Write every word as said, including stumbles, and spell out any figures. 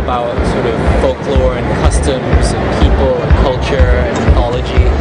about sort of folklore and customs and people and culture and mythology.